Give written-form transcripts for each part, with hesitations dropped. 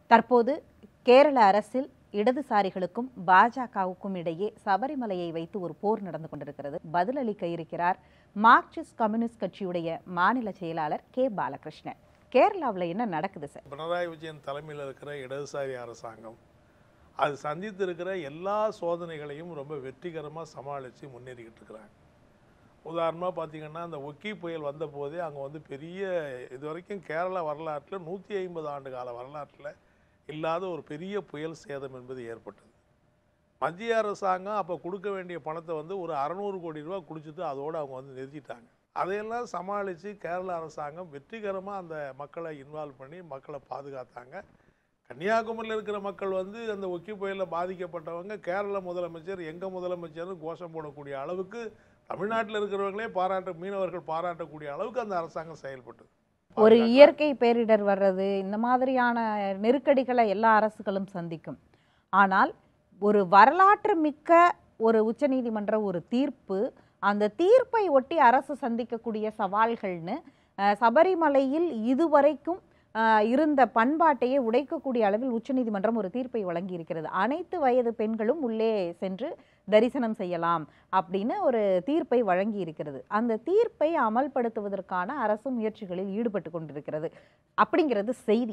தற்போது கேரள அரசில் இடதுசாரிகளுக்கும் பாஜகவுக்கும் இடையே சபரிமலையை வைத்து ஒரு போர் நடந்து கொண்டிருக்கிறது. பதிலளிக்க இருக்கிறார் மார்க்சிஸ்ட் கம்யூனிஸ்ட் கட்சியுடைய மாநில செயலாளர் கே பாலகிருஷ்ணன். கேரளாவில் என்ன நடக்குது சார்? பினராயி விஜயன் தலைமையில் இருக்கிற இடதுசாரி அரசாங்கம் அது சந்தித்து இருக்கிற எல்லா சோதனைகளையும் ரொம்ப வெற்றிகரமாக சமாளித்து முன்னேறிக்கிட்டு இருக்கிறாங்க. உதாரணமாக பார்த்தீங்கன்னா, அந்த ஒக்கி புயல் வந்த போதே அங்கே பெரிய இது வரைக்கும் கேரளா வரலாற்றில் 150 ஆண்டு கால வரலாற்றில் இல்லாத ஒரு பெரிய புயல் சேதம் என்பது ஏற்பட்டது. மத்திய அரசாங்கம் அப்போ கொடுக்க வேண்டிய பணத்தை ஒரு 600 கோடி ரூபா குடிச்சிட்டு அதோடு அவங்க நிறுத்திட்டாங்க. அதையெல்லாம் சமாளித்து கேரளா அரசாங்கம் வெற்றிகரமாக அந்த மக்களை இன்வால்வ் பண்ணி மக்களை பாதுகாத்தாங்க. கன்னியாகுமரியில் இருக்கிற மக்கள் அந்த ஒக்கி புயலில் பாதிக்கப்பட்டவங்க கேரள முதலமைச்சர் எங்கள் முதலமைச்சர்னு கோஷம் போடக்கூடிய அளவுக்கு, தமிழ்நாட்டில் இருக்கிறவங்களே மீனவர்கள் பாராட்டக்கூடிய அளவுக்கு அந்த அரசாங்கம் செயல்பட்டது. ஒரு இயற்கை பேரிடர் வர்றது, இந்த மாதிரியான நெருக்கடிகளை எல்லா அரசுகளும் சந்திக்கும். ஆனால் ஒரு வரலாற்று மிக்க ஒரு உச்சநீதிமன்ற ஒரு தீர்ப்பு, அந்த தீர்ப்பை ஒட்டி அரசு சந்திக்கக்கூடிய சவால்கள்னு சபரிமலையில் இதுவரைக்கும் இருந்த பண்பாட்டையே உடைக்கக்கூடிய அளவில் உச்சநீதிமன்றம் ஒரு தீர்ப்பை வழங்கி இருக்கிறது. அனைத்து வயது பெண்களும் உள்ளே சென்று தரிசனம் செய்யலாம் அப்படின்னு ஒரு தீர்ப்பை வழங்கி இருக்கிறது. அந்த தீர்ப்பை அமல்படுத்துவதற்கான அரசு முயற்சிகளில் ஈடுபட்டு கொண்டிருக்கிறது அப்படிங்கிறது செய்தி.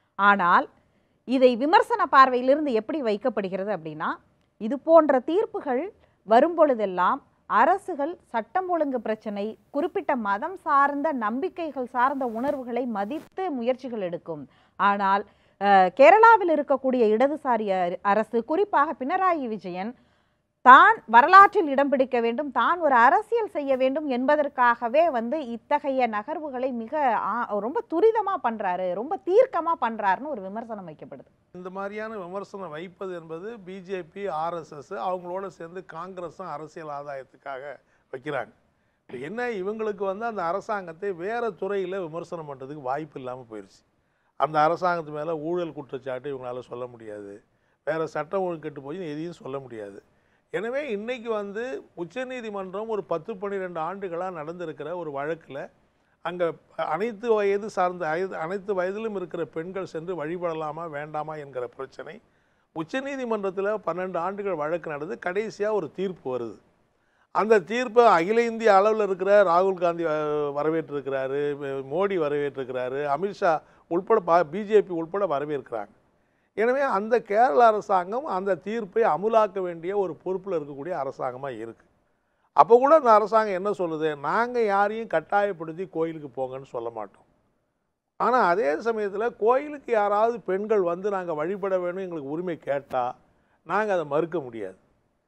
ஆனால் இதை விமர்சன பார்வையிலிருந்து எப்படி வைக்கப்படுகிறது அப்படின்னா, இது போன்ற தீர்ப்புகள் வரும்பொழுதெல்லாம் அரசுகள் சட்டம் ஒழுங்கு பிரச்சனை, குறிப்பிட்ட மதம் சார்ந்த நம்பிக்கைகள் சார்ந்த உணர்வுகளை மதித்து முயற்சிகள் எடுக்கும். ஆனால் கேரளாவில் இருக்கக்கூடிய இடதுசாரி அரசு, குறிப்பாக பினராயி விஜயன், தான் வரலாற்றில் இடம் பிடிக்க வேண்டும், தான் ஒரு அரசியல் செய்ய வேண்டும் என்பதற்காகவே இத்தகைய நகர்வுகளை ரொம்ப துரிதமாக பண்ணுறாரு, ரொம்ப தீர்க்கமாக பண்ணுறாருன்னு ஒரு விமர்சனம் வைக்கப்படுது. இந்த மாதிரியான விமர்சனம் வைப்பது என்பது பிஜேபி, ஆர்எஸ்எஸ் அவங்களோட சேர்ந்து காங்கிரஸும் அரசியல் ஆதாயத்துக்காக வைக்கிறாங்க. என்ன, இவங்களுக்கு அந்த அரசாங்கத்தை வேறு துறையில் விமர்சனம் பண்ணுறதுக்கு வாய்ப்பு இல்லாமல் போயிடுச்சு. அந்த அரசாங்கத்து மேலே ஊழல் குற்றச்சாட்டு இவங்களால சொல்ல முடியாது, வேறு சட்டம் ஒழுங்கு கெட்டு போய் எதையும் சொல்ல முடியாது. எனவே இன்றைக்கி உச்சநீதிமன்றம் ஒரு 10-12 ஆண்டுகளாக நடந்திருக்கிற ஒரு வழக்கில் அங்கே அனைத்து வயது சார்ந்த அனைத்து வயதிலும் இருக்கிற பெண்கள் சென்று வழிபடலாமா வேண்டாமா என்கிற பிரச்சனை உச்சநீதிமன்றத்தில் 12 ஆண்டுகள் வழக்கு நடந்து கடைசியாக ஒரு தீர்ப்பு வருது. அந்த தீர்ப்பை அகில இந்திய அளவில் இருக்கிற ராகுல் காந்தி வரவேற்றிருக்கிறாரு, மோடி வரவேற்றிருக்கிறாரு, அமித்ஷா உள்பட பிஜேபி உள்பட வரவேற்கிறாங்க. எனவே அந்த கேரள அரசாங்கம் அந்த தீர்ப்பை அமுலாக்க வேண்டிய ஒரு பொறுப்பில் இருக்கக்கூடிய அரசாங்கமாக இருக்குது. அப்போ கூட அந்த அரசாங்கம் என்ன சொல்லுது, நாங்கள் யாரையும் கட்டாயப்படுத்தி கோயிலுக்கு போங்கன்னு சொல்ல மாட்டோம். ஆனால் அதே சமயத்தில் கோயிலுக்கு யாராவது பெண்கள் நாங்கள் வழிபட வேணும் எங்களுக்கு உரிமை கேட்டால் நாங்கள் அதை மறுக்க முடியாது.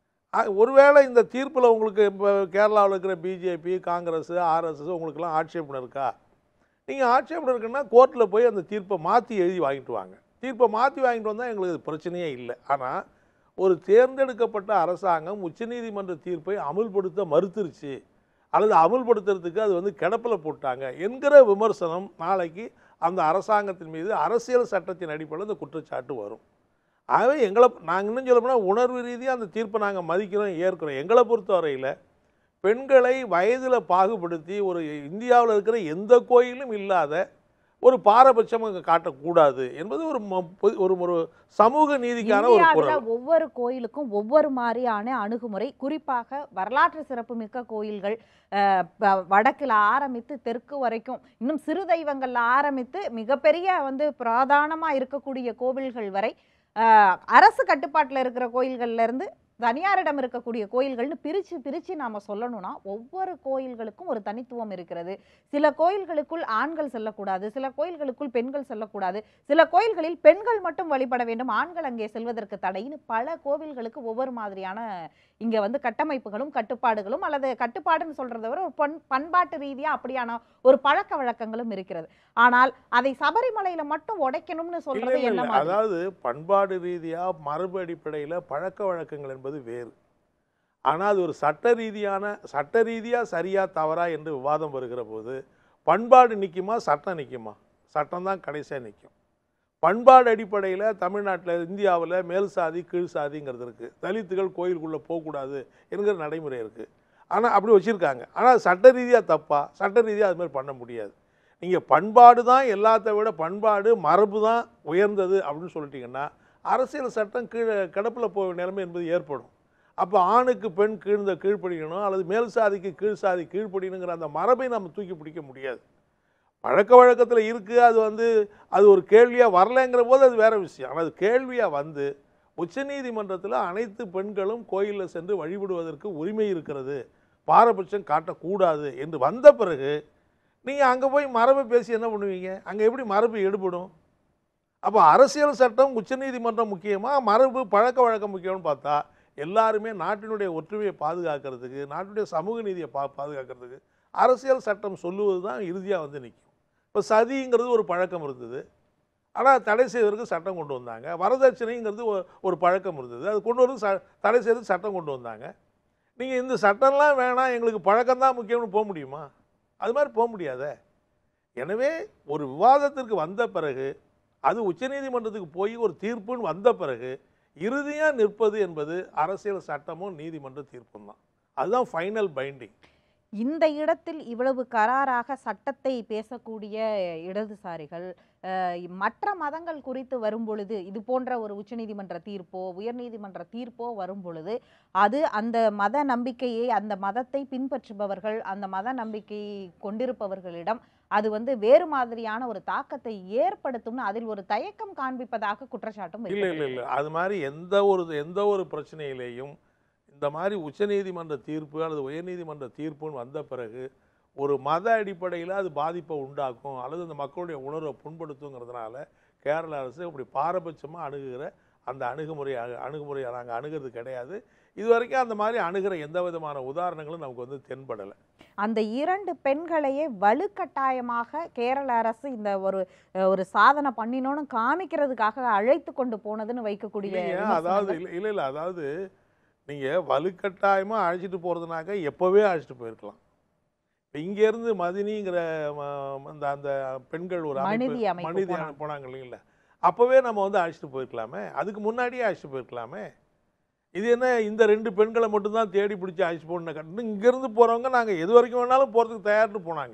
ஒருவேளை இந்த தீர்ப்பில் உங்களுக்கு இப்போ கேரளாவில் இருக்கிற பிஜேபி, காங்கிரஸ், ஆர்எஸ்எஸ் உங்களுக்கெல்லாம் ஆட்சேபணம் இருக்கா? நீங்கள் ஆட்சேபணம் இருக்குன்னா கோர்ட்டில் போய் அந்த தீர்ப்பை மாற்றி எழுதி வாங்கிட்டு வாங்க. தீர்ப்பை மாற்றி வாங்கிட்டு வந்தால் எங்களுக்கு பிரச்சனையே இல்லை. ஆனால் ஒரு தேர்ந்தெடுக்கப்பட்ட அரசாங்கம் உச்சநீதிமன்ற தீர்ப்பை அமுல்படுத்த மறுத்துருச்சு, அல்லது அமுல்படுத்துறதுக்கு அது கிடப்பில் போட்டாங்க என்கிற விமர்சனம் நாளைக்கு அந்த அரசாங்கத்தின் மீது அரசியல் சட்டத்தின் அடிப்படையில் இந்த குற்றச்சாட்டு வரும். ஆகவே நாங்கள் இன்னும் சொல்ல போனால் உணர்வு ரீதியாக அந்த தீர்ப்பை நாங்கள் மதிக்கிறோம், ஏற்கிறோம். எங்களை பொறுத்தவரையில் பெண்களை வயதில் பாகுபடுத்தி ஒரு இந்தியாவில் இருக்கிற எந்த கோயிலும் இல்லாத ஒரு பாரபட்சம் காட்டக்கூடாது என்பது ஒரு சமூக நீதிக்கான ஒரு குரல். ஒவ்வொரு கோயிலுக்கும் ஒவ்வொரு மாதிரியான அணுகுமுறை, குறிப்பாக வரலாற்று சிறப்புமிக்க கோயில்கள் வடக்கில் ஆரம்பித்து தெற்கு வரைக்கும், இன்னும் சிறு தெய்வங்கள்ல ஆரம்பித்து மிகப்பெரிய பிரதானமாக இருக்கக்கூடிய கோவில்கள் வரை, அரசு கட்டுப்பாட்டில் இருக்கிற கோயில்கள்ல இருந்து தனியாரிடம் இருக்கக்கூடிய கோயில்கள்னு பிரித்து நாம் சொல்லணும்னா ஒவ்வொரு கோயில்களுக்கும் ஒரு தனித்துவம் இருக்கிறது. சில கோயில்களுக்குள் ஆண்கள் செல்லக்கூடாது, சில கோயில்களுக்குள் பெண்கள் செல்லக்கூடாது, சில கோயில்களில் பெண்கள் மட்டும் வழிபட வேண்டும், ஆண்கள் அங்கே செல்வதற்கு தடைன்னு பல கோவில்களுக்கு ஒவ்வொரு மாதிரியான இங்கே கட்டமைப்புகளும் கட்டுப்பாடுகளும், அல்லது கட்டுப்பாடுன்னு சொல்கிறத விட ஒரு பண்பாட்டு ரீதியாக அப்படியான ஒரு பழக்க வழக்கங்களும் இருக்கிறது. ஆனால் அதை சபரிமலையில் மட்டும் உடைக்கணும்னு சொல்றது என்ன? அதாவது பண்பாடு ரீதியாக மரபு அடிப்படையில் பழக்க வழக்கங்கள் என்பது வேறு. ஆனால் அது ஒரு சட்ட ரீதியாக சரியா தவறா என்று விவாதம் வருகிற போது பண்பாடு நிற்குமா, சட்டம் நிற்குமா? சட்டம் தான் கடைசியாக நிற்கும். பண்பாடு அடிப்படையில் தமிழ்நாட்டில், இந்தியாவில் மேல் சாதி கீழ் சாதிங்கிறது இருக்குது. தலித்துகள் கோயிலுக்குள்ளே போகக்கூடாது என்கிற நடைமுறை இருக்குது. ஆனால் அப்படி வச்சுருக்காங்க. ஆனால் சட்ட ரீதியாக தப்பா? சட்ட ரீதியாக அதுமாதிரி பண்ண முடியாது. நீங்கள் பண்பாடு தான் எல்லாத்த விட பண்பாடு மரபு தான் உயர்ந்தது அப்படின்னு சொல்லிட்டீங்கன்னா அரசியல் சட்டம் கீழே கிடப்பில் போக நிலைமை என்பது ஏற்படும். அப்போ ஆணுக்கு பெண் கீழ்ப்படியணும் அல்லது மேல் சாதிக்கு கீழ் சாதி கீழ்ப்படியணுங்கிற அந்த மரபை நம்ம தூக்கி பிடிக்க முடியாது. பழக்க வழக்கத்தில் இருக்குது, அது ஒரு கேள்வியாக வரலைங்கிற போது அது வேறு விஷயம். ஆனால் அது கேள்வியாக வந்து உச்சநீதிமன்றத்தில் அனைத்து பெண்களும் கோயிலில் சென்று வழிபடுவதற்கு உரிமை இருக்கிறது, பாரபட்சம் காட்டக்கூடாது என்று வந்த பிறகு நீங்கள் அங்கே போய் மரபை பேசி என்ன பண்ணுவீங்க? அங்கே எப்படி மரபு எடுபடும்? அப்போ அரசியல் சட்டம் உச்சநீதிமன்றம் முக்கியமாக மரபு பழக்க வழக்கம் முக்கியம்னு பார்த்தா எல்லாருமே நாட்டினுடைய ஒற்றுமையை பாதுகாக்கிறதுக்கு, நாட்டினுடைய சமூக நீதியை பாதுகாக்கிறதுக்கு அரசியல் சட்டம் சொல்லுவது தான் இறுதியாக வந்து நிற்கும். இப்போ சதிங்கிறது ஒரு பழக்கம் இருந்தது, ஆனால் தடை செய்வதற்கு சட்டம் கொண்டு வந்தாங்க. வரதட்சணைங்கிறது ஒரு பழக்கம் இருந்தது, அது கொண்டு வந்து தடை செய்வதற்கு சட்டம் கொண்டு வந்தாங்க. நீங்கள் இந்த சட்டம்லாம் வேணாம், எங்களுக்கு பழக்கம்தான் முக்கியம்னு போக முடியுமா? அது மாதிரி போக முடியாதே. எனவே ஒரு விவாதத்திற்கு வந்த பிறகு அது உச்சநீதிமன்றத்துக்கு போய் ஒரு தீர்ப்புன்னு வந்த பிறகு இறுதியாக நிற்பது என்பது அரசியல் சட்டமும் நீதிமன்ற தீர்ப்பும் தான். அதுதான் ஃபைனல் பைண்டிங். இந்த இடத்தில் இவ்வளவு கராராக சட்டத்தை பேசக்கூடிய இடதுசாரிகள் மற்ற மதங்கள் குறித்து வரும்பொழுது, இது போன்ற ஒரு உச்சநீதிமன்ற தீர்ப்போ உயர்நீதிமன்ற தீர்ப்போ வரும்பொழுது அது அந்த மத நம்பிக்கையை, அந்த மதத்தை பின்பற்றுபவர்கள், அந்த மத நம்பிக்கையை கொண்டிருப்பவர்களிடம் அது வேறு மாதிரியான ஒரு தாக்கத்தை ஏற்படுத்தும்னு அதில் ஒரு தயக்கம் காண்பிப்பதாக குற்றச்சாட்டும் இல்லை. அது மாதிரி எந்த ஒரு பிரச்சனையிலேயும் இந்த மாதிரி உச்சநீதிமன்ற தீர்ப்பு அல்லது உயர்நீதிமன்ற தீர்ப்புன்னு வந்த பிறகு ஒரு மத அடிப்படையில் அது பாதிப்பை உண்டாக்கும் அல்லது அந்த மக்களுடைய உணர்வை புண்படுத்துங்கிறதுனால கேரள அரசு இப்படி பாரபட்சமாக அணுகுகிற அந்த அணுகுமுறையை நாங்கள் அணுகிறது கிடையாது. இது வரைக்கும் அந்த மாதிரி அணுகிற எந்த விதமான உதாரணங்களும் நமக்கு தென்படலை. அந்த 2 பெண்களையே வலுக்கட்டாயமாக கேரள அரசு இந்த ஒரு சாதனை பண்ணினோன்னு காமிக்கிறதுக்காக அழைத்து கொண்டு போனதுன்னு வைக்கக்கூடிய அதாவது நீங்கள் வலுக்கட்டாயமாக அழைச்சிட்டு போகிறதுனாக்க எப்போவே அழைச்சிட்டு போயிருக்கலாம். இங்கேருந்து மதினிங்கிற அந்த பெண்கள் ஒரு மனித போனாங்க இல்லைங்களா, அப்போவே நம்ம அழைச்சிட்டு போயிருக்கலாமே, அதுக்கு முன்னாடியே அழைச்சிட்டு போயிருக்கலாமே. இது என்ன இந்த 2 பெண்களை மட்டும்தான் தேடி பிடிச்சி அழைச்சிட்டு போகணும்? இங்கேருந்து போகிறவங்க நாங்கள் எது வரைக்கும் வேணாலும் போகிறதுக்கு தயார்னு போனாங்க.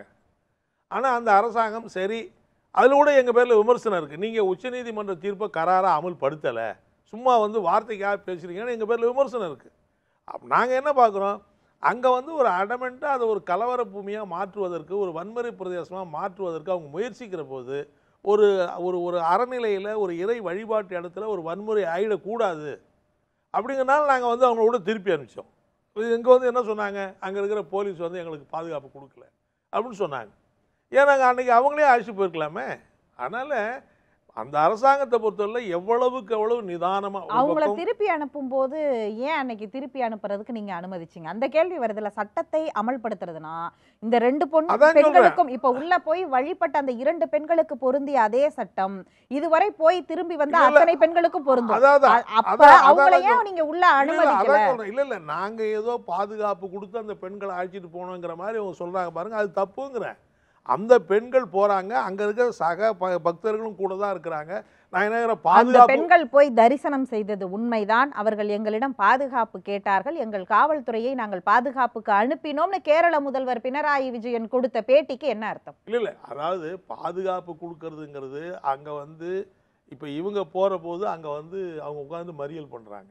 ஆனால் அந்த அரசாங்கம் சரி, அதில் கூட எங்கள் பேரில் விமர்சனம் இருக்குது, நீங்கள் உச்சநீதிமன்ற தீர்ப்பை கராராக அமல்படுத்தலை, சும்மா வார்த்தைக்காக பேசுகிறீங்கன்னு எங்கள் பேரில் விமர்சனம் இருக்குது. நாங்கள் என்ன பார்க்குறோம், அங்கே ஒரு அடமெண்ட்டாக அதை ஒரு கலவர பூமியாக மாற்றுவதற்கு, ஒரு வன்முறை பிரதேசமாக மாற்றுவதற்கு அவங்க முயற்சிக்கிற போது ஒரு ஒரு அறநிலையில் ஒரு இறை வழிபாட்டு இடத்துல ஒரு வன்முறை ஆகிடக்கூடாது அப்படிங்கிறனால நாங்கள் அவங்களோட திருப்பி அனுப்பிச்சோம். இங்கே என்ன சொன்னாங்க, அங்கே இருக்கிற போலீஸ் எங்களுக்கு பாதுகாப்பு கொடுக்கல அப்படின்னு சொன்னாங்க. ஏன் நாங்கள் அன்றைக்கி அவங்களே அழைச்சிட்டு போயிருக்கலாமே. அதனால் அந்த அரசாங்கத்தை பொறுத்தவரை எவ்வளவுக்கு எவ்வளவு நிதானமாக அவங்கள திருப்பி அனுப்பும் போது ஏன் அன்னைக்கு திருப்பி அனுப்புறதுக்கு நீங்க அனுமதிச்சிங்க? அந்த கேள்வி வருதுல்ல. சட்டத்தை அமல்படுத்துறதுனா இந்த 2 பெண்களுக்கும் இப்ப உள்ள போய் வழிபட்ட அந்த 2 பெண்களுக்கு பொருந்திய அதே சட்டம் இதுவரை போய் திரும்பி வந்த அத்தனை பெண்களுக்கும் பொருந்தும். அப்ப அவங்கள ஏன் நீங்க உள்ள அனுமதிக்கல? இல்ல நாங்க ஏதோ பாதுகாப்பு கொடுத்து அந்த பெண்களை அழைச்சிட்டு போனோங்கிற மாதிரி அவங்க சொல்றாங்க பாருங்க, அது தப்புங்கிறேன். அந்த பெண்கள் போறாங்க, அங்க இருக்கிற சக பக்தர்களும் கூட தான் இருக்கிறாங்க. நான் என்ன பாதுகாப்பு, பெண்கள் போய் தரிசனம் செய்தது உண்மைதான். அவர்கள் எங்களிடம் பாதுகாப்பு கேட்டார்கள், எங்கள் காவல்துறையை நாங்கள் பாதுகாப்புக்கு அனுப்பினோம்னு கேரள முதல்வர் பினராயி விஜயன் கொடுத்த பேட்டிக்கு என்ன அர்த்தம்? இல்ல அதாவது பாதுகாப்பு கொடுக்கறதுங்கிறது அங்க இப்ப இவங்க போற போது அங்க அவங்க உட்கார்ந்து மறியல் பண்றாங்க.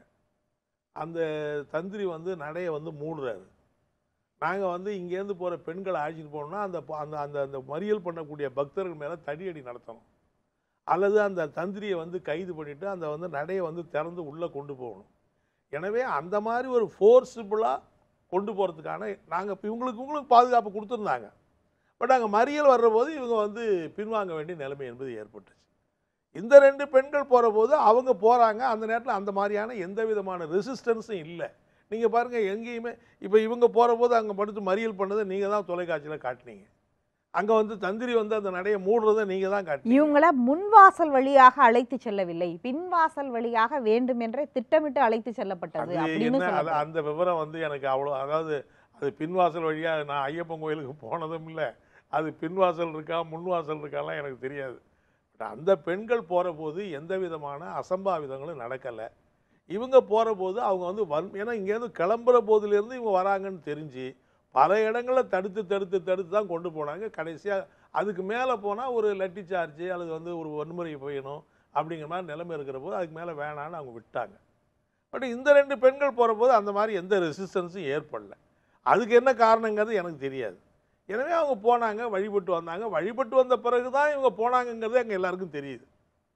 அந்த தந்திரி நடைய மூடுறாரு. நாங்கள் இங்கேருந்து போகிற பெண்களை அழைச்சிட்டு போனோம்னா அந்த அந்த அந்த மறியல் பண்ணக்கூடிய பக்தர்கள் மேலே தடியடி நடத்தணும், அல்லது அந்த தந்திரியை கைது பண்ணிவிட்டு அந்த நடையை திறந்து உள்ளே கொண்டு போகணும். எனவே அந்த மாதிரி ஒரு ஃபோர்ஸிபிளாக கொண்டு போகிறதுக்கான நாங்கள் இப்போ இவங்களுக்கு பாதுகாப்பு கொடுத்துருந்தாங்க. பட் அங்கே மறியல் வர்ற போது இவங்க பின்வாங்க வேண்டிய நிலைமை என்பது ஏற்பட்டுச்சு. இந்த 2 பெண்கள் போகிற போது அவங்க போகிறாங்க. அந்த நேரத்தில் அந்த மாதிரியான எந்த விதமான ரெசிஸ்டன்ஸும் இல்லை. நீங்கள் பாருங்கள், எங்கேயுமே இப்போ இவங்க போகிற போது அங்கே படுத்து மறியல் பண்ணதை நீங்கள் தான் தொலைக்காட்சியில் காட்டினீங்க. அங்கே தந்திரி அந்த நடையை மூடுறதை நீங்கள் தான் காட்டினீங்க. இவங்கள முன்வாசல் வழியாக அழைத்து செல்லவில்லை, பின்வாசல் வழியாக வேண்டுமென்றே திட்டமிட்டு அழைத்து செல்லப்பட்டது. அந்த விவரம் எனக்கு அவ்வளோ, அதாவது அது பின்வாசல் வழியாக நான் ஐயப்பன் கோயிலுக்கு போனதும் இல்லை, அது பின்வாசல் இருக்கா முன்வாசல் இருக்காலாம் எனக்கு தெரியாது. பட் அந்த பெண்கள் போகிற போது எந்த விதமான அசம்பாவிதங்களும் நடக்கலை. இவங்க போகிற போது அவங்க ஏன்னா இங்கேருந்து கிளம்புற போதுலேருந்து இவங்க வராங்கன்னு தெரிஞ்சு பல இடங்களில் தடுத்து தான் கொண்டு போனாங்க. கடைசியாக அதுக்கு மேலே போனால் ஒரு லட்டி சார்ஜ் அல்லது வந்து ஒரு வன்முறை போயணும் அப்படிங்கிற மாதிரி நிலைமை இருக்கிற போது அதுக்கு மேலே வேணான்னு அவங்க விட்டாங்க. பட் இந்த 2 பெண்கள் போகிற போது அந்த மாதிரி எந்த ரெசிஸ்டன்ஸும் ஏற்படல. அதுக்கு என்ன காரணங்கிறது எனக்கு தெரியாது. எனவே அவங்க போனாங்க, வழிபட்டு வந்தாங்க. வழிபட்டு வந்த பிறகு தான் இவங்க போனாங்கங்கிறது எங்கள் எல்லாருக்கும் தெரியுது.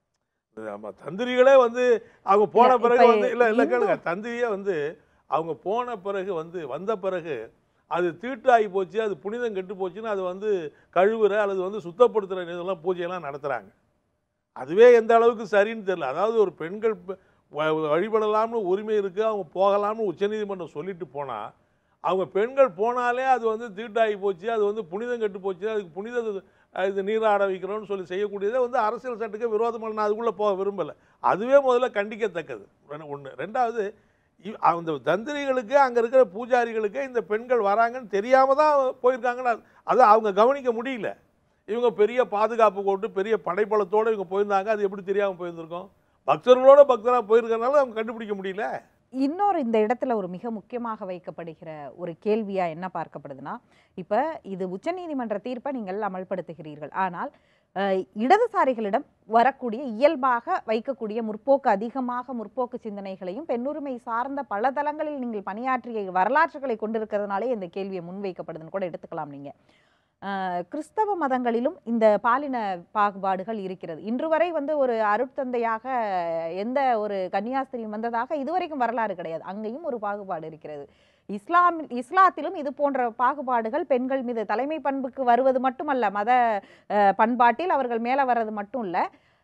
நம்ம தந்திரிகளே வந்து அவங்க போன பிறகு வந்து இல்லை கேளுங்க, தந்திரியே வந்து அவங்க போன பிறகு வந்து வந்த பிறகு அது தீட்டாகி போச்சு, அது புனிதம் கெட்டு போச்சுன்னு அது வந்து கழுவுற அல்லது வந்து சுத்தப்படுத்துகிற இதெல்லாம் பூஜையெல்லாம் நடத்துகிறாங்க. அதுவே எந்த அளவுக்கு சரின்னு தெரியல. அதாவது ஒரு பெண்கள் வழிபடலாம்னு உரிமை இருக்குது, அவங்க போகலாம்னு உச்சநீதிமன்றம் சொல்லிட்டு போனால், அவங்க பெண்கள் போனாலே அது வந்து தீட்டாகி போச்சு, அது வந்து புனிதம் கெட்டு போச்சு, அதுக்கு புனித இது நீராட வைக்கிறோன்னு சொல்லி செய்யக்கூடியதே வந்து அரசியல் சட்டத்துக்கு விரோதமாக நான் அதுக்குள்ளே போக விரும்பலை. அதுவே முதல்ல கண்டிக்கத்தக்கது ஒன்று. ரெண்டாவது, அந்த தந்திரிகளுக்கு அங்கே இருக்கிற பூஜாரிகளுக்கு இந்த பெண்கள் வராங்கன்னு தெரியாமல் தான் போயிருக்காங்கன்னு அதை அவங்க கவனிக்க முடியல. இவங்க பெரிய பாதுகாப்பு கொண்டு பெரிய படைப்பலத்தோடு இவங்க போயிருந்தாங்க, அது எப்படி தெரியாமல் போயிருந்திருக்கோம்? பக்தர்களோட பக்தராக போயிருக்கிறதுனால அவங்க கண்டுபிடிக்க முடியல. இன்னொரு இந்த இடத்துல ஒரு மிக முக்கியமாக வைக்கப்படுகிற ஒரு கேள்வியா என்ன பார்க்கப்படுதுன்னா, இப்ப இது உச்சநீதிமன்ற தீர்ப்பை நீங்கள் அமல்படுத்துகிறீர்கள். ஆனால் இடதுசாரிகளிடம் வரக்கூடிய இயல்பாக வைக்கக்கூடிய அதிகமாக முற்போக்கு சிந்தனைகளையும் பெண்ணுரிமை சார்ந்த பல தளங்களில் நீங்கள் பணியாற்றிய வரலாற்றுகளை கொண்டிருக்கிறதுனாலே இந்த கேள்வியை முன்வைக்கப்படுதுன்னு கூட எடுத்துக்கலாம். நீங்க கிறிஸ்தவ மதங்களிலும் இந்த பாலின பாகுபாடுகள் இருக்கிறது. இன்று வரை வந்து ஒரு அருட்தந்தையாக எந்த ஒரு கன்னியாஸ்திரியும் வந்ததாக இதுவரைக்கும் வரலாறு கிடையாது. அங்கேயும் ஒரு பாகுபாடு இருக்கிறது. இஸ்லாத்திலும் இது போன்ற பாகுபாடுகள் பெண்கள் மீது தலைமை பண்புக்கு வருவது மட்டுமல்ல, மத பண்பாட்டில் அவர்கள் மேலே வர்றது மட்டும் இல்லை,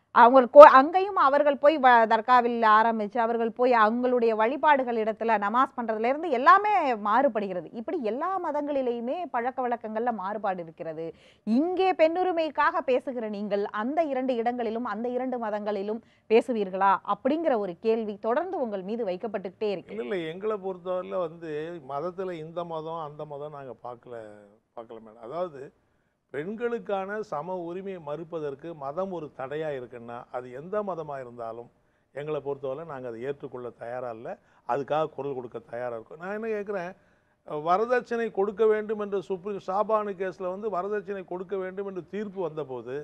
அங்கேயும் அவர்கள் போய் தர்காவில் ஆரம்பித்து அவர்கள் போய் அவங்களுடைய வழிபாடுகள் இடத்துல நமாஸ் பண்ணுறதுலேருந்து எல்லாமே மாறுபடுகிறது. இப்படி எல்லா மதங்களிலேயுமே பழக்க வழக்கங்களில் மாறுபாடு இருக்கிறது. இங்கே பெண்ணுரிமைக்காக பேசுகிற நீங்கள் அந்த 2 இடங்களிலும் அந்த 2 மதங்களிலும் பேசுவீர்களா அப்படிங்கிற ஒரு கேள்வி தொடர்ந்து உங்கள் மீது வைக்கப்பட்டுக்கிட்டே இருக்கு. இல்லை, எங்களை பொறுத்தவரையில் வந்து மதத்தில் இந்த மதம் அந்த மதம் நாங்கள் பார்க்கல மேடம். அதாவது பெண்களுக்கான சம உரிமையை மறுப்பதற்கு மதம் ஒரு தடையாக இருக்குன்னா அது எந்த மதமாக இருந்தாலும் எங்களை பொறுத்தவரை நாங்கள் அதை ஏற்றுக்கொள்ள தயாராக இல்லை, அதுக்காக குரல் கொடுக்க தயாராக இருக்கும். நான் என்ன கேட்குறேன், வரதட்சணை கொடுக்க வேண்டும் என்று ஷாபானு கேஸில் வந்து வரதட்சணை கொடுக்க வேண்டும் என்று தீர்ப்பு வந்தபோது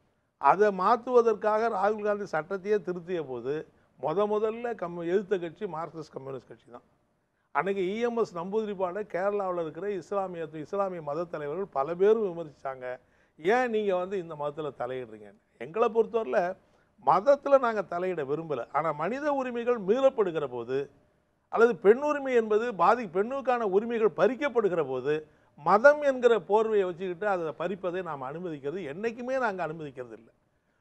அதை மாற்றுவதற்காக ராகுல் காந்தி சட்டத்தையே திருத்திய போது முதல்ல எதிர்த்த கட்சி மார்க்சிஸ்ட் கம்யூனிஸ்ட் கட்சி தான். அன்றைக்கி இஎம்எஸ் நம்பூதிரிப்பாடை கேரளாவில் இருக்கிற இஸ்லாமிய மத தலைவர்கள் பல பேரும் விமர்சித்தாங்க. ஏன் நீங்கள் வந்து இந்த மதத்தில் தலையிடுறீங்க? எங்களை பொறுத்தவரையில் மதத்தில் நாங்கள் தலையிட விரும்பலை. ஆனால் மனித உரிமைகள் மீறப்படுகிற போது அல்லது பெண்ணுரிமை என்பது பெண்ணுக்கான உரிமைகள் பறிக்கப்படுகிற போது மதம் என்கிற போர்வையை வச்சுக்கிட்டு அதை பறிப்பதை நாம் அனுமதிக்கிறது என்றைக்குமே நாங்கள் அனுமதிக்கிறது இல்லை.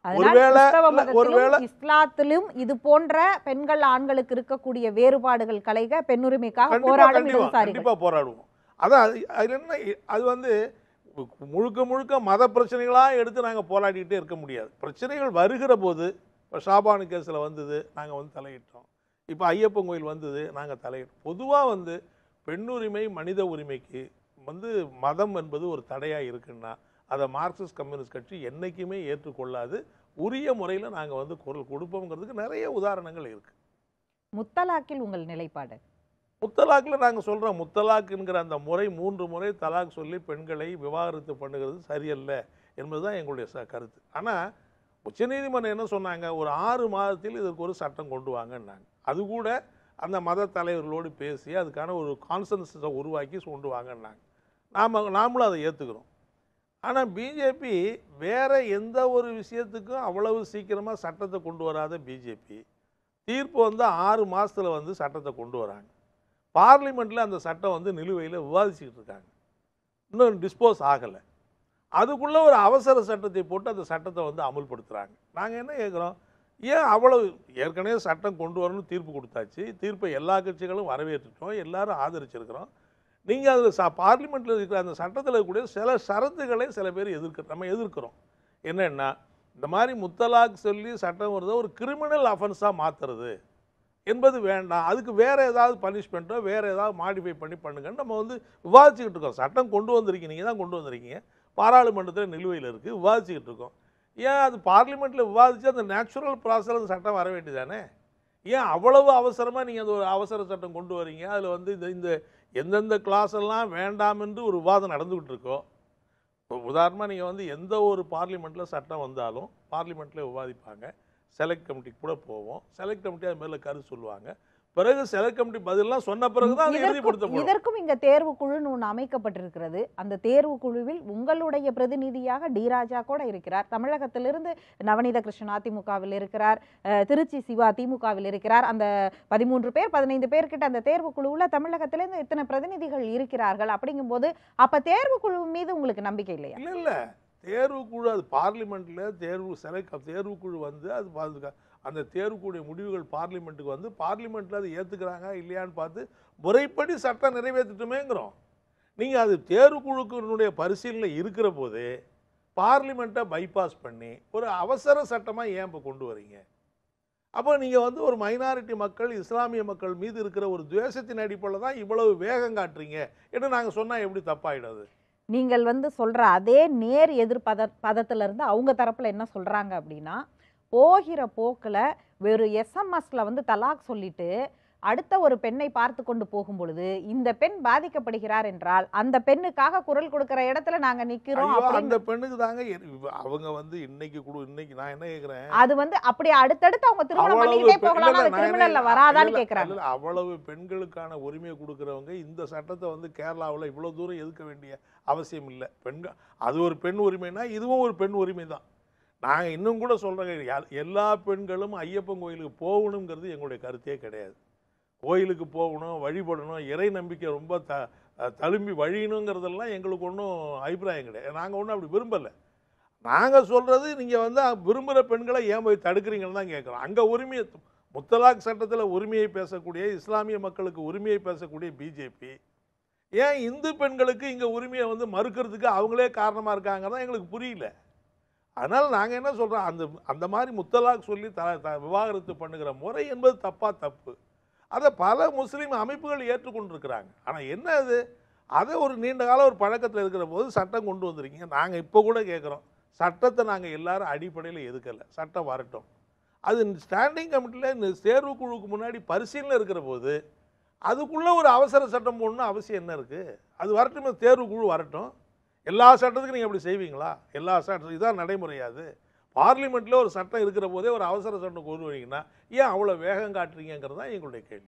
இஸ்லாத்திலும் இது போன்ற பெண்கள் ஆண்களுக்கு இருக்கக்கூடிய வேறுபாடுகள் கலைக பெண்ணுரிமைக்காக போராடுவோம். அதான் அது வந்து முழுக்க மத பிரச்சனைகளாக எடுத்து நாங்கள் போராடிக்கிட்டே இருக்க முடியாது. பிரச்சனைகள் வருகிற போது இப்போ ஷாபானு கேஸில் வந்தது, நாங்கள் வந்து தலையிட்டோம். இப்போ ஐயப்பன் கோயில் வந்தது, நாங்கள் தலையிட்டோம். பொதுவாக வந்து பெண்ணுரிமை மனித உரிமைக்கு வந்து மதம் என்பது ஒரு தடையாக இருக்குன்னா அதை மார்க்சிஸ்ட் கம்யூனிஸ்ட் கட்சி என்றைக்குமே ஏற்றுக்கொள்ளாது. உரிய முறையில் நாங்கள் வந்து குரல் கொடுப்போங்கிறதுக்கு நிறைய உதாரணங்கள் இருக்குது. முத்தலாக்கில் உங்கள் நிலைப்பாடு? முத்தலாக்கில் நாங்கள் சொல்கிறோம், முத்தலாக்குங்கிற அந்த முறை 3 முறை தலாக் சொல்லி பெண்களை விவாகரத்து பண்ணுகிறது சரியல்ல என்பதுதான் எங்களுடைய கருத்து. ஆனால் உச்சநீதிமன்றம் என்ன சொன்னாங்க, ஒரு 6 மாதத்தில் இதற்கு ஒரு சட்டம் கொண்டு வாங்கன்னாங்க. அது கூட அந்த மத தலைவர்களோடு பேசி அதுக்கான ஒரு கான்சென்சஸை உருவாக்கி கொண்டு வாங்கன்னாங்க. நாமளும் அதை ஏற்றுக்கிறோம். ஆனால் பிஜேபி வேறு எந்த ஒரு விஷயத்துக்கும் அவ்வளவு சீக்கிரமாக சட்டத்தை கொண்டு வராத பிஜேபி தீர்ப்பு வந்து 6 மாதத்தில் வந்து சட்டத்தை கொண்டு வராங்க. பார்லிமெண்ட்டில் அந்த சட்டம் வந்து நிலுவையில் விவாதிச்சுக்கிட்டு இருக்காங்க, இன்னும் டிஸ்போஸ் ஆகலை. அதுக்குள்ளே ஒரு அவசர சட்டத்தை போட்டு அந்த சட்டத்தை வந்து அமுல்படுத்துகிறாங்க. நாங்கள் என்ன கேட்குறோம், ஏன் அவ்வளவு ஏற்கனவே சட்டம் கொண்டு வரணும்னு தீர்ப்பு கொடுத்தாச்சு, தீர்ப்பை எல்லா கட்சிகளும் வரவேற்றுட்டோம், எல்லாரும் ஆதரிச்சிருக்கிறோம். நீங்கள் அதில் பார்லிமெண்ட்டில் இருக்கிற அந்த சட்டத்தில் இருக்கக்கூடிய சில ஷரத்துக்களை சில பேர் நம்ம எதிர்க்கிறோம். என்னென்னா, இந்த மாதிரி முத்தலாக் சொல்லி சட்டம் வருதோ ஒரு கிரிமினல் அஃபென்ஸாக மாற்றுறது என்பது வேண்டாம், அதுக்கு வேறு ஏதாவது பனிஷ்மெண்ட்டோ வேறு ஏதாவது மாடிஃபை பண்ணுங்கன்னு நம்ம வந்து விவாதிச்சுக்கிட்டு இருக்கோம். சட்டம் கொண்டு வந்திருக்கீங்க, நீங்கள் தான் கொண்டு வந்திருக்கீங்க, பாராளுமன்றத்தில் நிலுவையில் இருக்குது, விவாதிச்சுக்கிட்டு இருக்கோம். ஏன் அது பார்லிமெண்ட்டில் விவாதித்து அந்த நேச்சுரல் ப்ராசஸில் அந்த சட்டம் வர வேண்டியதானே? ஏன் அவ்வளவு அவசரமாக நீங்கள் அந்த ஒரு அவசர சட்டம் கொண்டு வரீங்க? அதில் வந்து இந்த எந்தெந்த கிளாஸ் எல்லாம் வேண்டாம் என்று ஒரு விவாதம் நடந்துக்கிட்டு இருக்கோ, உதாரணமாக நீங்கள் வந்து எந்த ஒரு பார்லிமெண்ட்டில் சட்டம் வந்தாலும் பார்லிமெண்ட்டில் விவாதிப்பாங்க, செலக்ட் கமிட்டிக்கு கூட போவோம், செலக்ட் கமிட்டி அது மேலே கருத்து சொல்லுவாங்க, பிறகு செலக்ட் கமிட்டி பதிலாம் சொன்ன பிறகு தான் இறுதிப்படுத்தப்படும். இதற்கும் இங்க தேர்வு குழுன்னு ஒன்று அமைக்கப்பட்டிருக்கிறது. அந்த தேர்வு குழுவில் உங்களுடைய பிரதிநிதியாக டி ராஜா கூட இருக்கிறார். தமிழகத்திலிருந்து நவநீத கிருஷ்ணன் அதிமுகவில் இருக்கிறார், திருச்சி சிவா திமுகவில் இருக்கிறார். அந்த 13 பேர் 15 பேர்கிட்ட அந்த தேர்வு குழுவில் தமிழகத்திலிருந்து இத்தனை பிரதிநிதிகள் இருக்கிறார்கள். அப்படிங்கும்போது அப்ப தேர்வு குழு மீது உங்களுக்கு நம்பிக்கை இல்லையா? இல்லை, தேர்வு குழு அது பார்லிமெண்ட்டில் தேர்வு குழு வந்து அது அந்த தேர்வுக்குடைய முடிவுகள் பார்லிமெண்ட்டுக்கு வந்து பார்லிமெண்ட்டில் அது ஏற்றுக்கிறாங்க இல்லையான்னு பார்த்து முறைப்படி சட்டம் நிறைவேற்றட்டுமேங்கிறோம். நீங்கள் அது தேர்வுக்குழுக்கினுடைய பரிசீலனை இருக்கிற போதே பார்லிமெண்ட்டை பைபாஸ் பண்ணி ஒரு அவசர சட்டமாக ஏன் இப்போ கொண்டு வரீங்க? அப்போ நீங்கள் வந்து ஒரு மைனாரிட்டி மக்கள், இஸ்லாமிய மக்கள் மீது இருக்கிற ஒரு துவேஷத்தின் அடிப்படையில் தான் இவ்வளவு வேகம் காட்டுறீங்க என்று நாங்கள் சொன்னால் எப்படி தப்பாயிடாது? நீங்கள் வந்து சொல்ற அதே நேர் எதிர் பதத்துல இருந்து அவங்க தரப்புல என்ன சொல்றாங்க அப்படின்னா, போகிற போக்குல வெறும் எஸ்எம்எஸ்ல வந்து தலாக் சொல்லிட்டு அடுத்த ஒரு பெண்ணை பார்த்து கொண்டு போகும் பொழுது இந்த பெண் பாதிக்கப்படுகிறார் என்றால் அந்த பெண்ணுக்காக குரல் கொடுக்கிற இடத்துல நாங்க நிக்கிறோம். அந்த பெண்ணுக்கு தாங்க அவங்க வந்து இன்னைக்கு நான் என்ன கேக்குறேன், அது வந்து அப்படி அடுத்தடுத்து அவங்க திருமணம் பண்ணிக்கிட்டே போகலாம், அது கிரிமினல்ல வராதான்னு கேக்குறாங்க. அவ்வளவு பெண்களுக்கான உரிமையை கொடுக்கறவங்க இந்த சட்டத்தை வந்து கேரளாவில் இவ்வளவு தூரம் எதுக்க வேண்டிய அவசியம் இல்லை. பெண்கள் அது ஒரு பெண் உரிமைனா இதுவும் ஒரு பெண் உரிமை தான். நாங்கள் இன்னும் கூட சொல்கிறோங்க, எல்லா பெண்களும் ஐயப்பன் கோயிலுக்கு போகணுங்கிறது எங்களுடைய கருத்தே கிடையாது. கோயிலுக்கு போகணும், வழிபடணும், இறை நம்பிக்கை ரொம்ப தழும்பி வழியணுங்கிறதெல்லாம் எங்களுக்கு ஒன்றும் அபிப்பிராயம் கிடையாது. நாங்கள் ஒன்றும் அப்படி விரும்பலை. நாங்கள் சொல்கிறது நீங்கள் வந்து விரும்புகிற பெண்களை ஏன் போய் தடுக்கிறீங்கன்னு தான் கேட்குறோம். அங்கே உரிமையை முத்தலாக் சட்டத்தில் உரிமையை பேசக்கூடிய, இஸ்லாமிய மக்களுக்கு உரிமையை பேசக்கூடிய பிஜேபி ஏன் இந்து பெண்களுக்கு இங்கே உரிமையை வந்து மறுக்கிறதுக்கு அவங்களே காரணமாக இருக்காங்கன்னு எங்களுக்கு புரியல. அதனால் நாங்கள் என்ன சொல்கிறோம், அந்த மாதிரி முத்தலாக் சொல்லி விவாகரத்து பண்ணுகிற முறை என்பது தப்பு. அதை பல முஸ்லீம் அமைப்புகள் ஏற்றுக்கொண்டிருக்கிறாங்க. ஆனால் என்ன அதை ஒரு நீண்ட கால ஒரு பழக்கத்தில் இருக்கிற போது சட்டம் கொண்டு வந்திருக்கீங்க. நாங்கள் இப்போ கூட கேட்குறோம், சட்டத்தை நாங்கள் எல்லாரும் அடிப்படையில் எதுக்கலை, சட்டம் வரட்டும். அது ஸ்டாண்டிங் கமிட்டியில் தேர்வுக்குழுவுக்கு முன்னாடி பரிசீலனை இருக்கிற போது அதுக்குள்ளே ஒரு அவசர சட்டம் போடணும்னு அவசியம் என்ன இருக்குது? அது வரட்டும், தேர்வுக்குழு வரட்டும். எல்லா சட்டத்துக்கும் நீங்கள் அப்படி செய்வீங்களா? எல்லா சட்டம் இதான் நடைமுறையாது. பார்லிமெண்ட்டில் ஒரு சட்டம் இருக்கிற போதே ஒரு அவசர சட்டம் கொண்டு வரீங்கன்னா ஏன் அவ்வளோ வேகம் காட்டுறீங்கிறது தான் எங்களுடைய கேள்வி.